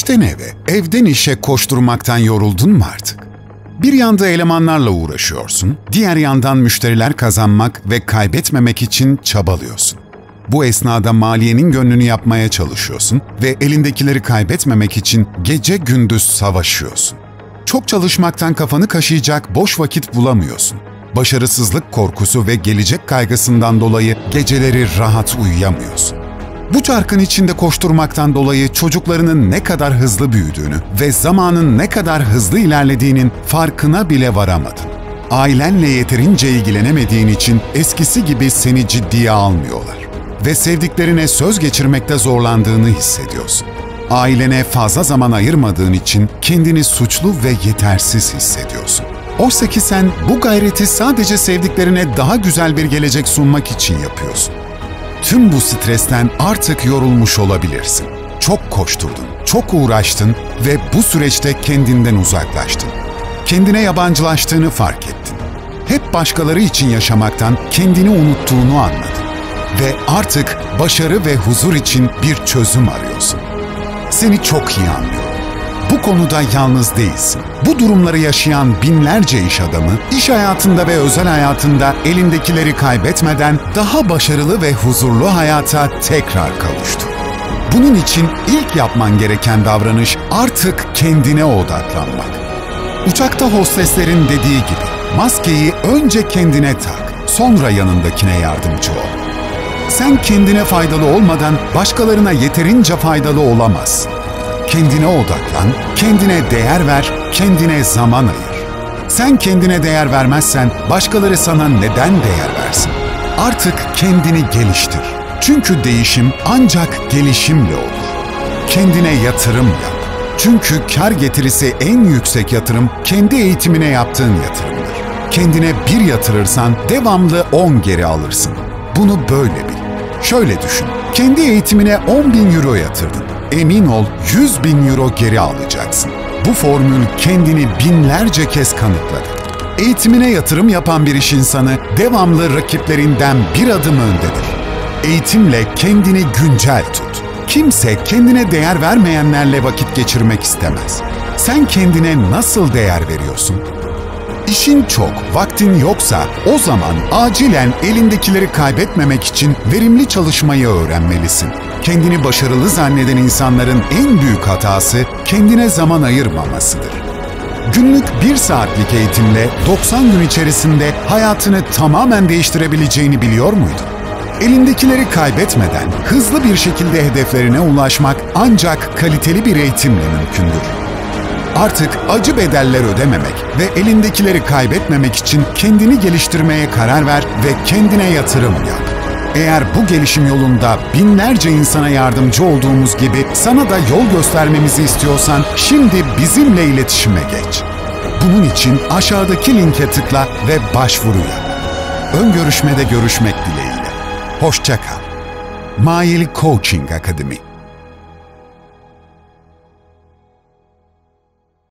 İşten eve, evden işe koşturmaktan yoruldun mu artık? Bir yanda elemanlarla uğraşıyorsun, diğer yandan müşteriler kazanmak ve kaybetmemek için çabalıyorsun. Bu esnada maliyenin gönlünü yapmaya çalışıyorsun ve elindekileri kaybetmemek için gece gündüz savaşıyorsun. Çok çalışmaktan kafanı kaşıyacak boş vakit bulamıyorsun. Başarısızlık korkusu ve gelecek kaygısından dolayı geceleri rahat uyuyamıyorsun. Bu çarkın içinde koşturmaktan dolayı çocuklarının ne kadar hızlı büyüdüğünü ve zamanın ne kadar hızlı ilerlediğinin farkına bile varamadın. Ailenle yeterince ilgilenemediğin için eskisi gibi seni ciddiye almıyorlar ve sevdiklerine söz geçirmekte zorlandığını hissediyorsun. Ailene fazla zaman ayırmadığın için kendini suçlu ve yetersiz hissediyorsun. Oysa ki sen bu gayreti sadece sevdiklerine daha güzel bir gelecek sunmak için yapıyorsun. Tüm bu stresten artık yorulmuş olabilirsin. Çok koşturdun, çok uğraştın ve bu süreçte kendinden uzaklaştın. Kendine yabancılaştığını fark ettin. Hep başkaları için yaşamaktan kendini unuttuğunu anladın. Ve artık başarı ve huzur için bir çözüm arıyorsun. Seni çok iyi anlıyorum. Bu konuda yalnız değilsin. Bu durumları yaşayan binlerce iş adamı, iş hayatında ve özel hayatında elindekileri kaybetmeden daha başarılı ve huzurlu hayata tekrar kavuştu. Bunun için ilk yapman gereken davranış artık kendine odaklanmak. Uçakta hosteslerin dediği gibi, maskeyi önce kendine tak, sonra yanındakine yardımcı ol. Sen kendine faydalı olmadan başkalarına yeterince faydalı olamazsın. Kendine odaklan, kendine değer ver, kendine zaman ayır. Sen kendine değer vermezsen başkaları sana neden değer versin? Artık kendini geliştir. Çünkü değişim ancak gelişimle olur. Kendine yatırım yap. Çünkü kar getirisi en yüksek yatırım kendi eğitimine yaptığın yatırımdır. Kendine bir yatırırsan devamlı 10 geri alırsın. Bunu böyle bil. Şöyle düşün, kendi eğitimine 10.000 euro yatırdın. Emin ol 100.000 euro geri alacaksın. Bu formül kendini binlerce kez kanıtladı. Eğitimine yatırım yapan bir iş insanı devamlı rakiplerinden bir adım öndedir. Eğitimle kendini güncel tut. Kimse kendine değer vermeyenlerle vakit geçirmek istemez. Sen kendine nasıl değer veriyorsun? İşin çok, vaktin yoksa o zaman acilen elindekileri kaybetmemek için verimli çalışmayı öğrenmelisin. Kendini başarılı zanneden insanların en büyük hatası kendine zaman ayırmamasıdır. Günlük 1 saatlik eğitimle 90 gün içerisinde hayatını tamamen değiştirebileceğini biliyor muydun? Elindekileri kaybetmeden hızlı bir şekilde hedeflerine ulaşmak ancak kaliteli bir eğitimle mümkündür. Artık acı bedeller ödememek ve elindekileri kaybetmemek için kendini geliştirmeye karar ver ve kendine yatırım yap. Eğer bu gelişim yolunda binlerce insana yardımcı olduğumuz gibi sana da yol göstermemizi istiyorsan şimdi bizimle iletişime geç. Bunun için aşağıdaki linke tıkla ve başvuru yap. Ön görüşmede görüşmek dileğiyle. Hoşça kal. Mail Coaching Akademi.